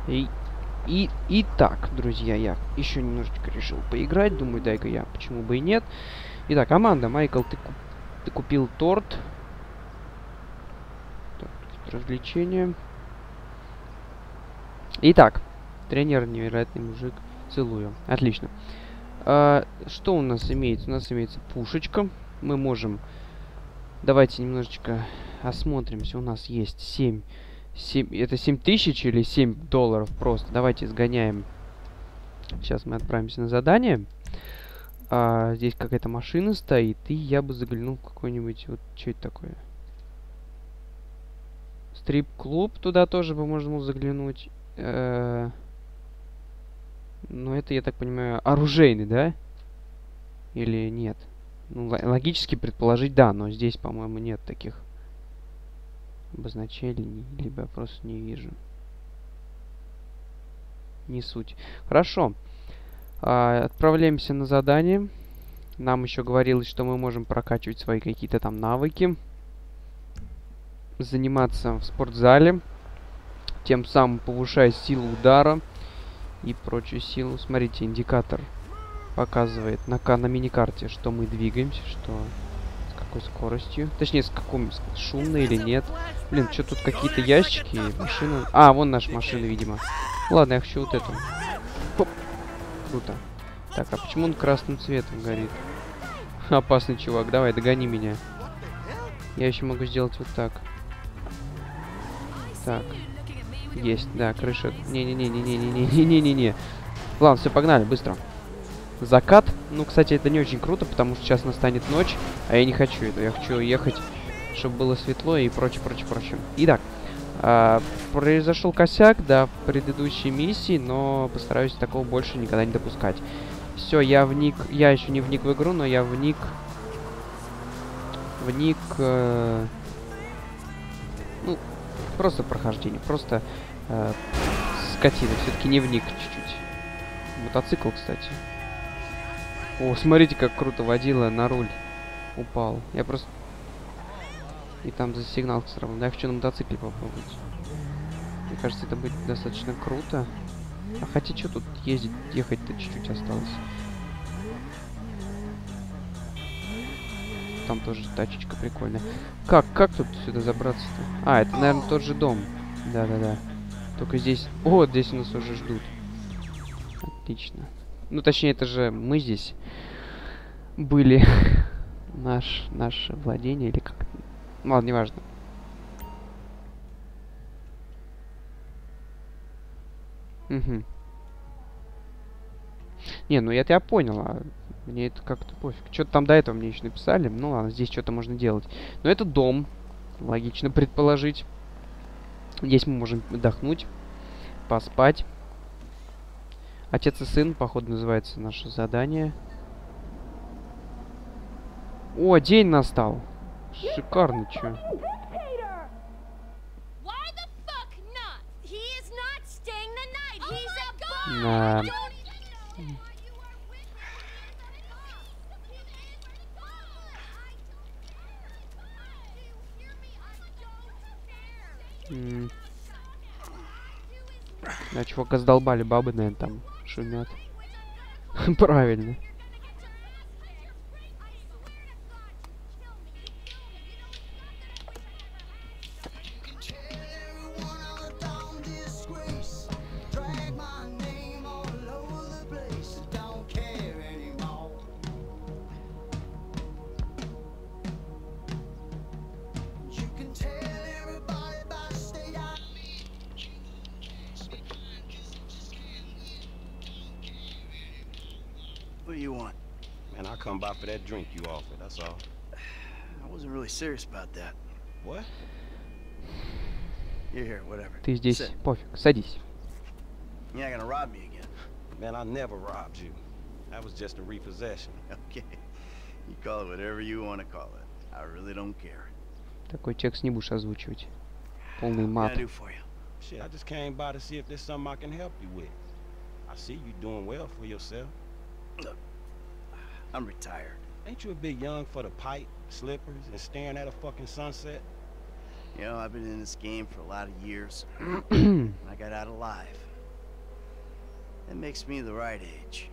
И так, друзья, я еще немножечко решил поиграть. Думаю, дай-ка я, почему бы и нет. Итак, Аманда, Майкл, ты купил торт. Так, развлечения. Итак, тренер, невероятный мужик. Целую. Отлично. Что у нас имеется? У нас имеется пушечка. Мы можем... Давайте немножечко осмотримся. У нас есть 7... Это 7000 или 7 долларов просто? Давайте сгоняем. Сейчас мы отправимся на задание. Здесь какая-то машина стоит. И я бы заглянул в какой-нибудь... Вот, что это такое? Стрип-клуб. Туда тоже бы можно было заглянуть. Ну, это, я так понимаю, оружейный, да? Или нет? Ну, логически предположить, да, но здесь, по-моему, нет таких обозначений, либо я просто не вижу. Не суть. Хорошо. Отправляемся на задание. Нам еще говорилось, что мы можем прокачивать свои какие-то там навыки. Заниматься в спортзале. Тем самым повышая силу удара и прочую силу. Смотрите, индикатор показывает на миникарте, что мы двигаемся, что с какой скоростью. Точнее, с каком, шумно или нет. Блин, что тут какие-то ящики, машина. Вон наша машина, видимо. Ладно, я хочу вот эту. Хоп. Круто. Так, а почему он красным цветом горит? Опасный чувак, давай, догони меня. Я еще могу сделать вот так. Так. Есть, да, крыша. Не-не-не-не-не-не-не-не-не-не. Ладно, все, погнали, быстро. Закат. Ну, кстати, это не очень круто, потому что сейчас настанет ночь, а я не хочу этого. Я хочу ехать, чтобы было светло и прочее. Итак, произошел косяк, да, в предыдущей миссии, но постараюсь такого больше никогда не допускать. Все, я еще не вник в игру, но я вник, ну, просто прохождение, просто скотина, все-таки не вник чуть-чуть. Мотоцикл, кстати. О, смотрите, как круто водила на руль. Упал. Я просто... И там за сигнал все равно. Да, я хочу на мотоцикле попробовать. Мне кажется, это будет достаточно круто. А хотя что тут ездить, ехать-то чуть-чуть осталось. Там тоже тачечка прикольная. Как тут сюда забраться-то? Это, наверное, тот же дом. Да-да-да. Только здесь... О, здесь нас уже ждут. Отлично. Ну, точнее, это же мы здесь были. Наше владение или как... Ну, ладно, неважно. Угу. Не, ну это я понял, мне это как-то пофиг. Что-то там до этого мне еще написали. Ну ладно, здесь что-то можно делать. Но это дом. Логично предположить. Здесь мы можем отдохнуть, поспать. Отец и сын, походу, называется наше задание. О, день настал. Шикарно, чё. Да. Да, чувака задолбали бабы, наверное, там шумят. Правильно. What do you want? Man, I come by for that drink you offered, that's all. I wasn't really serious about that. What? You're here, whatever. Ты здесь, Sit. пофиг, садись. You're not gonna rob me again. Man, I never robbed you. That was just a repossession. Okay. You call it whatever you want to call it. I really don't care. Такой текст не будешь озвучивать. Полный What мат. can I do for you? Shit, I just came by to see if there's something I can help you with. I see you doing well for yourself. Look, I'm retired. Ain't you a bit young for the pipe, slippers, and staring at a fucking sunset? You know, I've been in this game for a lot of years. I got out alive. That makes me the right age.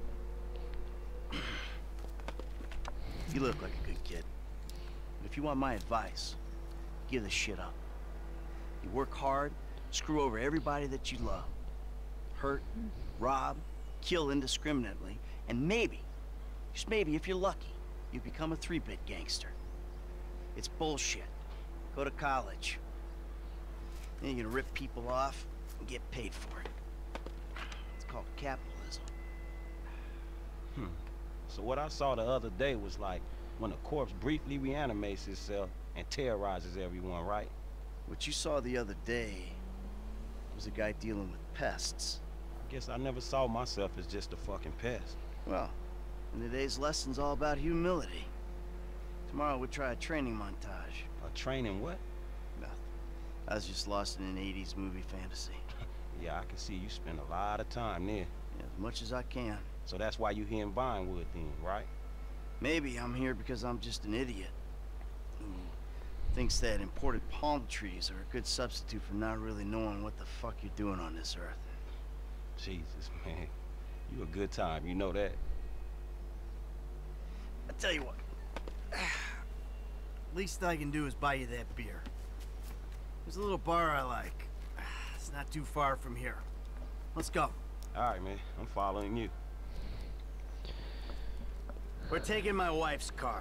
You look like a good kid. But if you want my advice, give this shit up. You work hard, screw over everybody that you love. Hurt, rob, kill indiscriminately, and maybe, just maybe if you're lucky, you become a 3-bit gangster. It's bullshit. Go to college. Then you're gonna rip people off and get paid for it. It's called capitalism. So what I saw the other day was like when a corpse briefly reanimates itself and terrorizes everyone, right? What you saw the other day was a guy dealing with pests. I guess I never saw myself as just a fucking pest. Well, and today's lesson's all about humility. Tomorrow we'll try a training montage. A training what? Nothing. I was just lost in an 80s movie fantasy. Yeah, I can see you spend a lot of time there. Yeah, as much as I can. So that's why you here in Vinewood then, right? Maybe I'm here because I'm just an idiot who thinks that imported palm trees are a good substitute for not really knowing what the fuck you're doing on this earth. Jesus, man. You a good time, you know that. I tell you what. Least I can do is buy you that beer. There's a little bar I like. It's not too far from here. Let's go. Alright, man. I'm following you. We're taking my wife's car.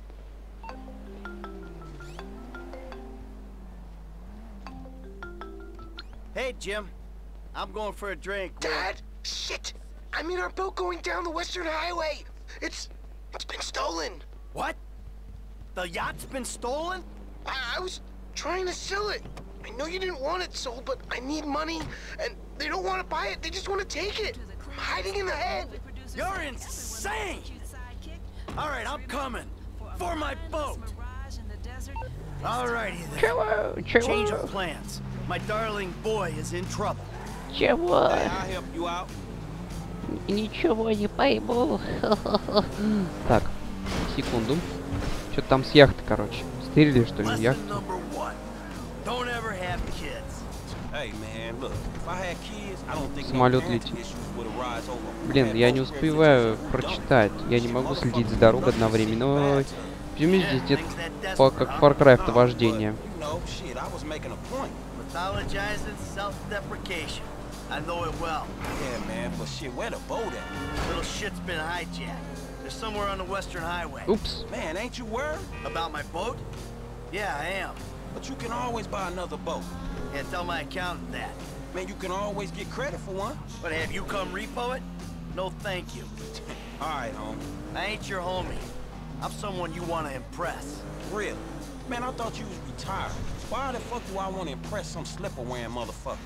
Hey, Jim. I'm going for a drink. Dad! Shit! I'm in our boat going down the Western Highway! It's been stolen! What? The yacht's been stolen? I was trying to sell it. I know you didn't want it sold, but I need money, and they don't want to buy it. They just want to take it. I'm hiding in the head. You're insane! All right, I'm coming. For my boat. All righty then. Change of plans. My darling boy is in trouble. Чего? Hey, I'll help you out. Ничего не пойму. Так, секунду. Что-то там с яхты, короче. Стырили, что ли, яхту? Lesson number 1. Don't ever have kids. Hey, man, look. If I had kids, I don't think Самолет no летит. issues would arise over. Блин, я не успеваю прочитать. Я не могу следить за дорогой одновременно. Но почему здесь где-то как Far Cry вождение? You know, shit, I was making a point. Mythologizing self-deprecation. I know it well. Yeah, man, but shit, where the boat at? Little shit's been hijacked. They're somewhere on the Western Highway. Oops. Man, ain't you worried? About my boat? Yeah, I am. But you can always buy another boat. Yeah, tell my accountant that. Man, you can always get credit for one. But have you come repo it? No, thank you. All right, homie. I ain't your homie. I'm someone you want to impress. Really? Man, I thought you was retired. Why the fuck do I want to impress some slipper-wearing motherfucker?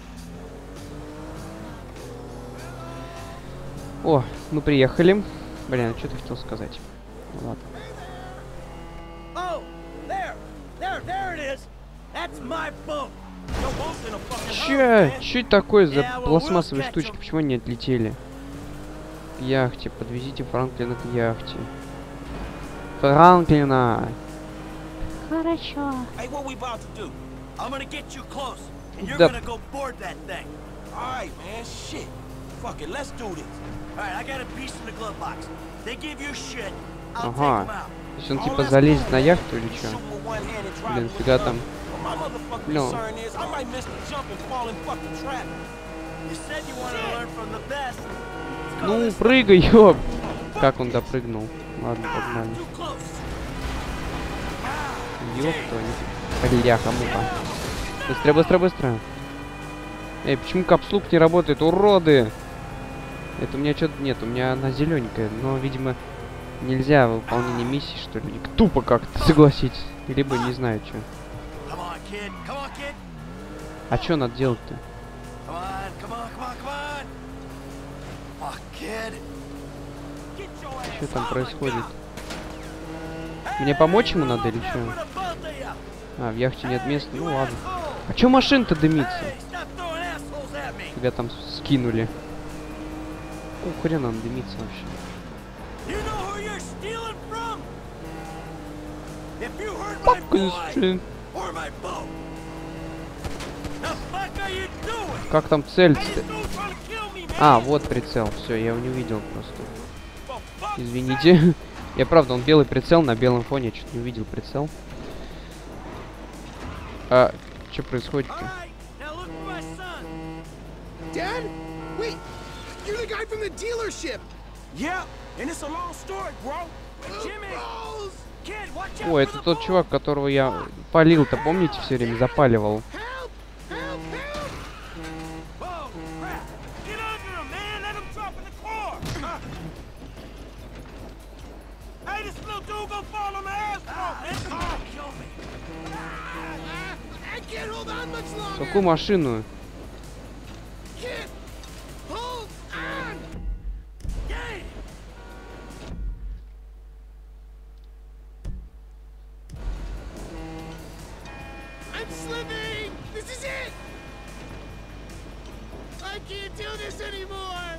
О, мы приехали. Блин, а что ты хотел сказать? Ну, ладно. Oh, there it is. That's my boat. Your boat's in a fucking hurry, man. Чё это такое за пластмассовые штучки? Почему они отлетели? К яхте. Подвезите Франклина к яхте. Франклина! Хорошо. Hey, what we about to do? I'm gonna get you close, and you're Да. gonna go board that thing. All right, man, shit. Fuck it, let's do this. All right, I got a piece in the glove box. They give you shit. I'll Ага. take them out. То есть он типа залезет на яхту или что? Shoot with one hand and drive Блин, with фига the там. other. But my motherfucking No. concern is I might miss the jump and fall in fucking trap. You said you want to learn from the best. Let's go Ну, this прыгай, ёп! Как он допрыгнул? Ладно, погнали. too close. Ёп твою. Бляха-муха. Быстро, быстро, быстро. Эй, почему капслук не работает? Уроды! Это у меня что-то нет, у меня она зелененькая, но, видимо, нельзя выполнение миссии, что ли. Тупо как-то, согласитесь. Либо не знаю, что. Come on, kid. Come on, kid. А что надо делать-то? Come on, come on, come on, come on. Fuck, kid. Get your ass Что там on my происходит? gun. Мне помочь ему надо или For что? the both of you. А, в яхте нет места? Ну ладно. А чё машина-то дымится? Hey, stop throwing assholes at me. Тебя там скинули. О, хрен он дымится вообще. You know who you're stealing from? If you hurt my boy or my boat. The fuck are you doing? Как там Hey, целиться-то? this dude's trying to kill me, man. А, вот прицел. Все, я его не увидел просто. Извините. Я правда, он белый прицел на белом фоне. Я что-то не увидел прицел. А, что происходит-то? Dad? Wait, you're the guy from the dealership. Yeah, and it's a long story, bro. Jimmy, kid, watch out. О, это тот чувак, которого я палил-то, помните, все время запаливал. Help! Help! Help! Whoa, crap. Get under him, man. Let him drop in the car. Hey, this little dude gonna fall on the asphalt, man. Come on, kill me. I can't hold on much longer. Какую машину? Kid, hold on. Yeah. I'm slipping. This is it. I can't do this anymore.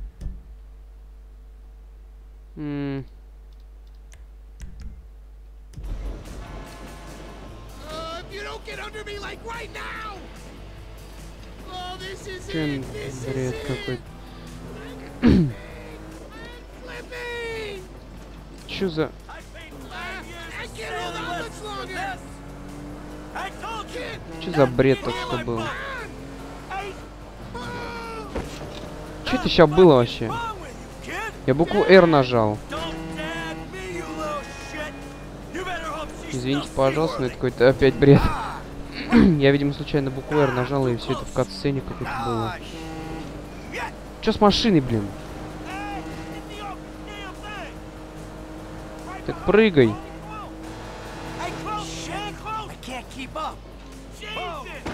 If you don't get under me like right now. Oh, this is Блин, it. This is бред it. какой-то. I'm slipping. Чё за... I can't hold on much longer. I told you. Kid, Чё за бред только что был? come on. Hey, Чё это сейчас было вообще? what's wrong with you, kid? Я букву R нажал. Don't tag me, you little shit. You better hope she's Извините, still пожалуйста, но это seaworthy. какой-то опять бред. Я, видимо, случайно букву R нажал, и все это в кат-сцене какой-то было. Shit. Чё с машиной, блин? Hey, get the off the damn thing. Right Так behind прыгай. you. Hey, close, man, close. I can't keep up. Jesus.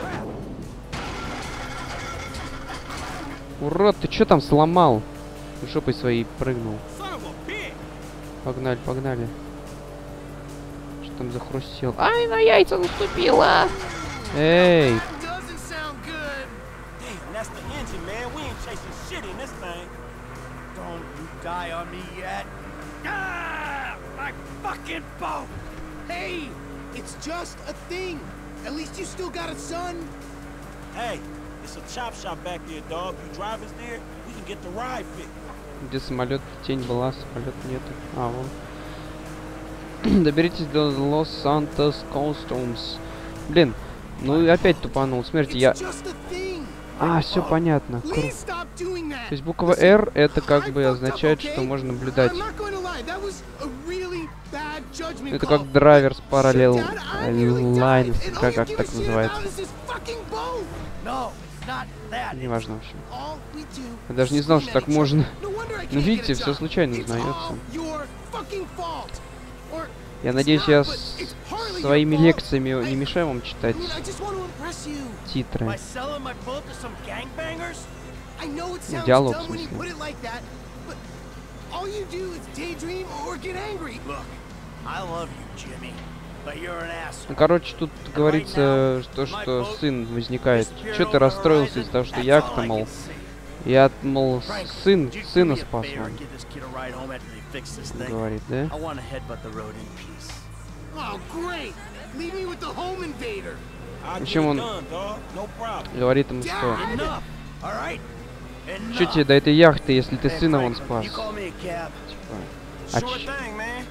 Урод, ты чё там сломал? Ты жопой своей прыгнул. Son of a bitch. Погнали, погнали. Что там захрустел? Ай, на яйца наступила! Эй! That doesn't sound good. Damn, that's the engine, man. We ain't chasing shit in this thing. Don't you die on me yet. Ah, my fucking boat. Hey, it's just a thing. At least you still got a son. Hey, it's a chop shop back there, dog. You drive us there, we can get the ride fit. Где самолет? Тень была, самолет нету. А, вон. Доберитесь до Лос Сантос Costumes. Блин, ну и опять тупанул. Смотрите, я... It's just a thing. А, все понятно. Please stop doing that. То есть буква R это как бы означает, что можно наблюдать. I'm not going to lie. That was a really bad judgment Это call. как драйверс параллел Dad, I nearly died, лайн, and all как you give a так shit называется. about is this fucking boat. No, it's not that. Неважно вообще. All we do Я даже не знал, is что scream так at each можно. other. No wonder I Ну can't видите, get a все job. случайно It's узнается. all your fucking fault. Or Я it's надеюсь, not, я but it's partly your своими fault. лекциями не мешаю вам читать I mean, I just want to impress you. титры. By selling my boat to some gangbangers? I know it sounds диалог, dumb в when you смысле. put it like that, but all you do is daydream or get angry. Look, I love you, Jimmy, but you're an asshole. Ну, короче, тут говорится, что сын возникает. Че ты расстроился из-за того, что яхта, мол, я, мол, сына спас вам, говорит, да? I want to headbutt the road in peace. Oh, great! Leave me with the home invader. I'll get Причем it он done, dog. No problem. говорит ему, что Enough, all right? что тебе до этой яхты, если ты Hey, сына Frank, вон спас? you call me a cab? Типа, а Sure ч- thing, man.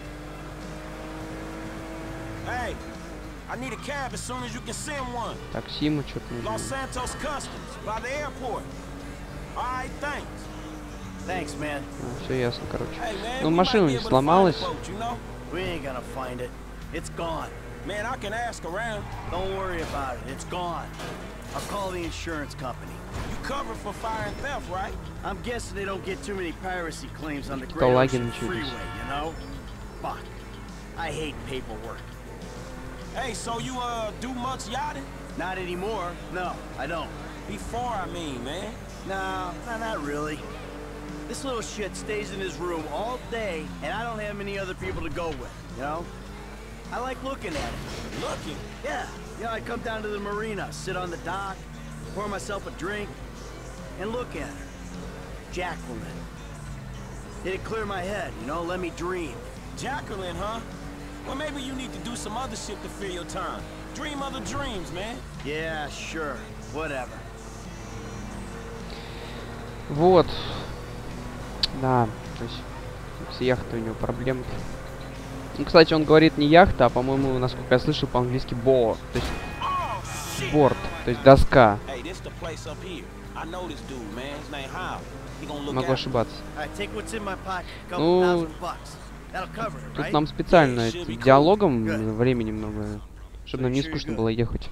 Hey, I need a cab as soon as you can send one. такси ему что-то Los нужно. Santos Customs, by the airport. All right, thanks. Thanks, man. Все ясно, короче. Hey, man, Ну, we машина might be не able to find сломалась. the boat, you know? We ain't gonna find it. It's gone. Man, I can ask around. Don't worry about it. It's gone. I'll call the insurance company. You covered for fire and theft, right? I'm guessing they don't get too many piracy claims on the Какие-то Great лаги Ocean начались. Freeway, you know? Fuck. I hate paperwork. Hey, so you do much yachting? Not anymore. No, I don't. Before, I mean, man. No, not really. This little shit stays in his room all day, and I don't have many other people to go with, you know? I like looking at it. Looking. Yeah, you know, I come down to the marina, sit on the dock, pour myself a drink, and look at her. Jacqueline. It'd clear my head, you know, let me dream. Jacqueline, huh? Well, maybe you need to do some other shit to fill your time. Dream other dreams, man. Yeah, sure, whatever. Вот. Да, то есть с яхтой у него проблемы. Ну, кстати, он говорит не яхта, а, по-моему, насколько я слышал, по-английски board. То есть борт, то есть доска. Могу ошибаться. Ну, тут нам специально диалогом времени много, чтобы нам не скучно было ехать.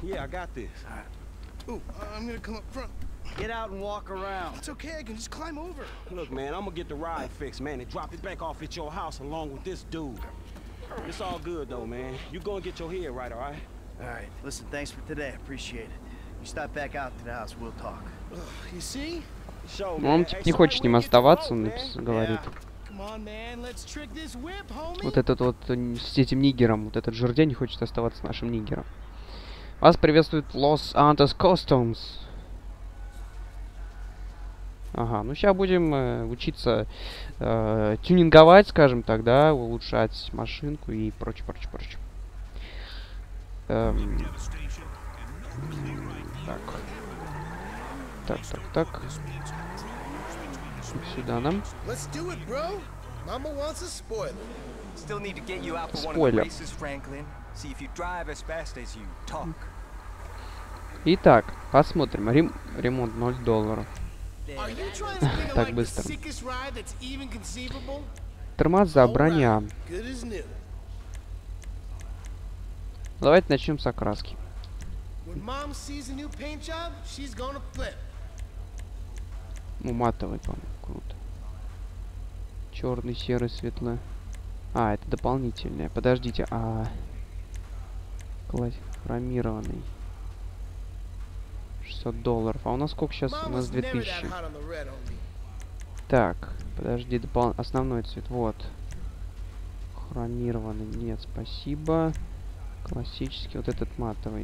Get out and walk around. It's okay, I can just climb over. Look, man, I'm gonna get the ride fixed, man, and drop it back off at your house along with this dude. It's all good, though, man. You go and get your head right, all right? All right. Listen, thanks for today. Appreciate it. You stop back out to the house, we'll talk. You see? Show, Ну, он типа не хочет с ним оставаться, он говорит. Come on, man, let's trick this whip, homie. Вот этот вот с этим нигером, вот этот жердя не хочет оставаться с нашим нигером. Вас приветствует Los Antos Customs. Ага, ну сейчас будем учиться тюнинговать, скажем так, да, улучшать машинку и прочее. Так. Сюда нам. Спойлер. Итак, посмотрим. Ремонт $0. Так быстро. Тормоза, броня. Давайте начнем с окраски. Ну, матовый, по-моему, круто. Черный, серый, светлый. А, это дополнительное. Подождите, хромированный. $600. А у нас сколько сейчас? У нас 2000. Так, подожди, основной цвет. Вот. Хромированный. Нет, спасибо. Классический. Вот этот матовый.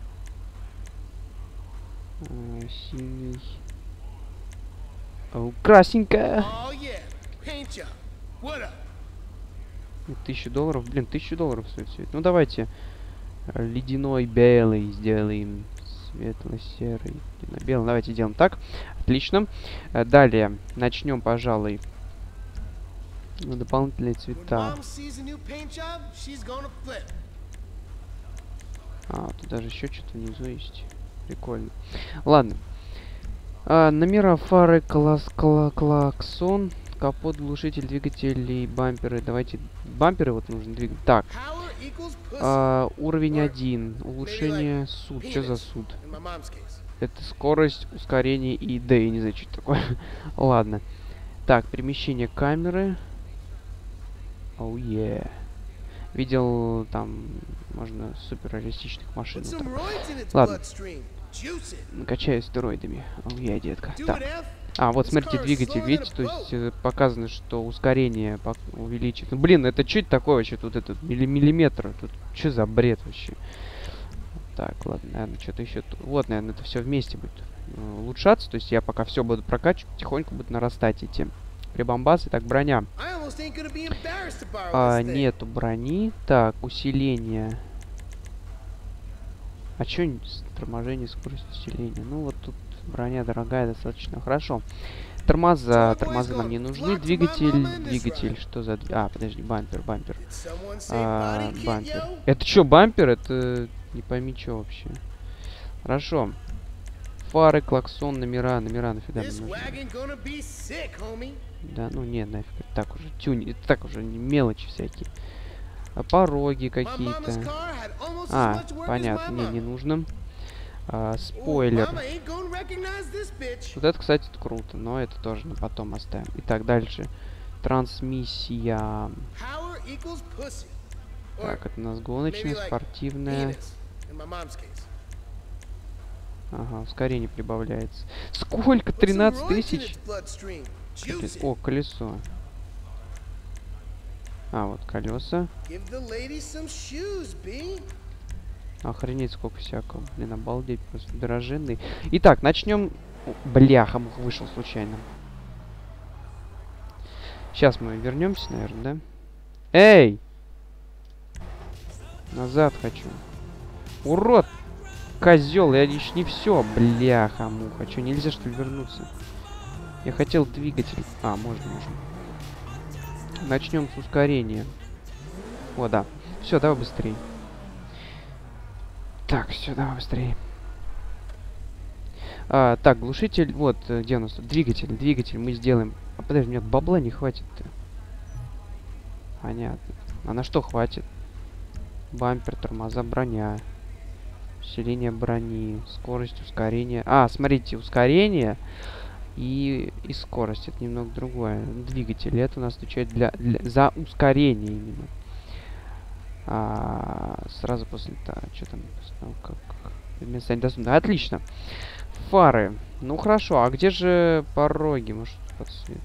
Синий. О, красненькая. $1000. Блин, $1000 стоит все это. Ну давайте ледяной белый сделаем. Светло-серый, белый. Давайте делаем так. Отлично. Далее начнем, пожалуй, дополнительные цвета. Тут даже еще что-то внизу есть. Прикольно. Ладно. Номера, фары, клаксон, капот, глушитель, двигатель и бамперы. Давайте бамперы вот нужно двигать. Так. Уровень 1. Улучшение суд. Что за суд? Это скорость, ускорение и D. Я не знаю, что это такое. Ладно. Так, перемещение камеры. Оу, видел там, можно супер реалистичных машин. Ладно. Накачаюсь стероидами. Оу, детка. Так. Вот, смотрите, двигатель, видите, то есть показано, что ускорение увеличит. Ну, блин, это что это такое вообще? Тут этот миллиметр. Тут что за бред вообще? Так, ладно, наверное, что-то еще. Вот, наверное, это все вместе будет улучшаться. То есть я пока все буду прокачивать, потихоньку будут нарастать эти прибамбасы. Так, броня. Нету брони. Так, усиление. А что торможение, скорость усиления? Ну, вот тут броня дорогая достаточно. Хорошо. Тормоза нам не нужны. Двигатель. Что за... подожди, бампер. Бампер. Это что, бампер? Это не пойми, что вообще. Хорошо. Фары, клаксон, номера. Номера нафига нам нужны? Да, ну не, нафиг. Это так уже. Это так уже мелочи всякие. Пороги какие-то. Понятно. Не нужно. Спойлер. Вот это, кстати, круто, но это тоже на потом оставим. Итак, дальше. Трансмиссия. Так, это у нас гоночная, спортивная. Ага, ускорение прибавляется. Сколько? 13 тысяч? О, колесо. Вот колеса. Охренеть, сколько всякого. Блин, обалдеть, просто дрожженный. Итак, начнем. Бляха, вышел случайно. Сейчас мы вернемся, наверное, да? Эй! Назад хочу. Урод! Козел, я еще не все. Бляха, муха. Что, нельзя, что ли, вернуться? Я хотел двигатель. А, можно. Начнем с ускорения. О, да. Все, давай быстрее. Так, все, давай быстрее. Так, глушитель. Вот, где у нас тут? Двигатель мы сделаем. А подожди, мне бабла не хватит-то. Понятно. А на что хватит? Бампер, тормоза, броня. Усиление брони. Скорость, ускорение. Смотрите, ускорение и скорость. Это немного другое. Двигатель. Это у нас отвечает за ускорение именно. Сразу после... что там? Отлично. Фары. Ну хорошо. А где же пороги? Может, подсветить?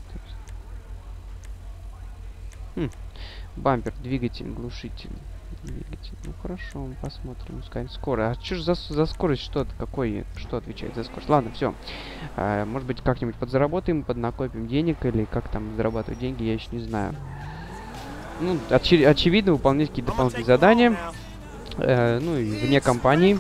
Бампер, двигатель, глушитель. Ну хорошо, мы посмотрим. Скорость. А что же за скорость? Что отвечает за скорость? Ладно, все. Может быть, как-нибудь подзаработаем, поднакопим денег, или как там зарабатывать деньги, я еще не знаю. Ну, очевидно, выполнять какие-то дополнительные задания. Ну и вне компании.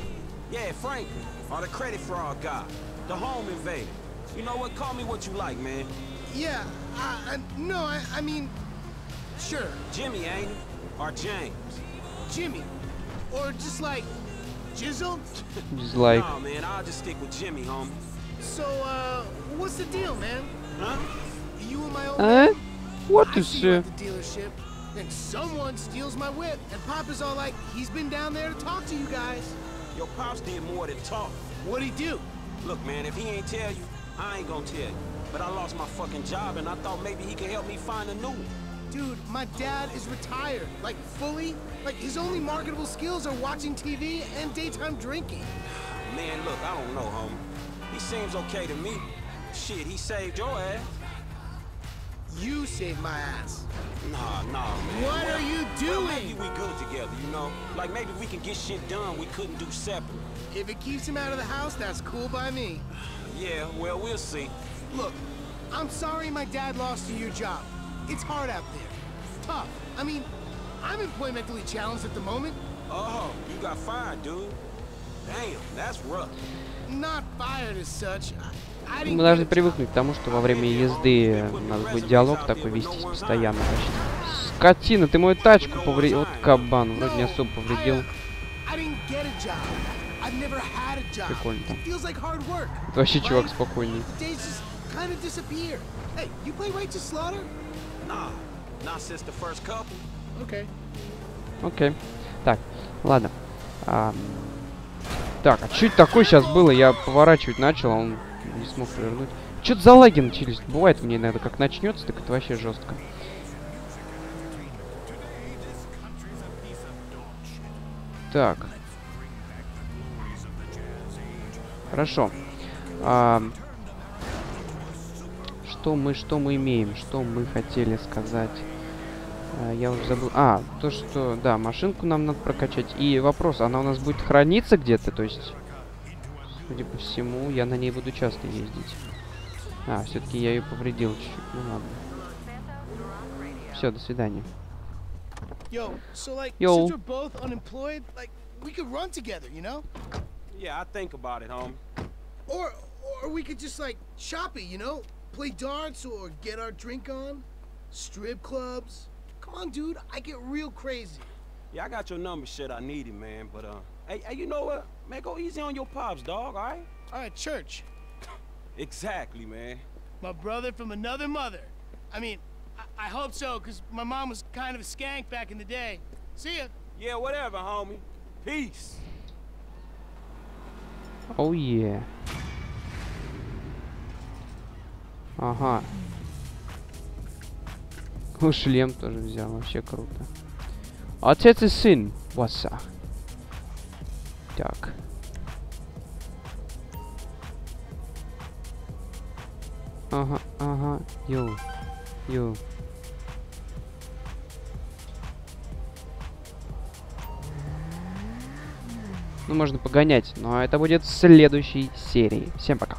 Sure. Jimmy, ain't it? Or James? Jimmy. Or just like Jizzle? Just like. No, man, I'll just stick with Jimmy, homie. So, what's the deal, man? Huh? You and my old man? What I is see you at the dealership, and someone steals my whip, and Papa's all like, he's been down there to talk to you guys. Your Pops did more than talk. What'd he do? Look, man, if he ain't tell you, I ain't gonna tell you. But I lost my fucking job, and I thought maybe he could help me find a new one. Dude, my dad is retired, like fully. Like his only marketable skills are watching TV and daytime drinking. Man, look, I don't know, homie. He seems okay to me. Shit, he saved your ass. You saved my ass. Nah, man. What are you doing? Well, maybe we good together, you know? Like maybe we can get shit done we couldn't do separate. If it keeps him out of the house, that's cool by me. Yeah, well, we'll see. Look, I'm sorry my dad lost you your job. It's hard out there. Tough. I mean, I'm employmentally challenged at the moment. Oh, you got fired, dude. Damn, that's rough. Not fired as such. Мы должны привыкнуть к тому, что во время езды надо будет диалог такой вестись постоянно. Скотина, ты мою тачку повредил. Вот кабан, вроде не особо повредил. Прикольно там. Это вообще чувак спокойный. Окей. Так, ладно. Так, а что это такое сейчас было? Я поворачивать начал, а он не смог повернуть. Что-то за лаги начались. Бывает мне иногда, как начнется, так это вообще жестко. Так. Хорошо. Что мы имеем? Что мы хотели сказать? Я уже забыл. То, что... Да, машинку нам надо прокачать. И вопрос, она у нас будет храниться где-то? То есть, судя по всему, я на ней буду часто ездить. Все-таки я ее повредил чуть-чуть. Ну ладно. Все, до свидания. Yo, so like, Yo. since we're both unemployed, like, we could run together, you know? Yeah, I think about it, homie. Or we could just like shop it, you know? Play darts or get our drink on. Strip clubs. Come on, dude, I get real crazy. Yeah, I got your number, shit. I need it, man. But hey, you know what? Man, go easy on your pops, dog. All right? All right, church. Exactly, man. My brother from another mother. I mean, I hope so, because my mom was kind of a skank back in the day. See ya. Yeah, whatever, homie. Peace. Oh, yeah. Ага. Шлем тоже взял. Вообще круто. Отец и сын. Васа. Так. Ага. Йоу. Ну, можно погонять, но это будет в следующей серии. Всем пока.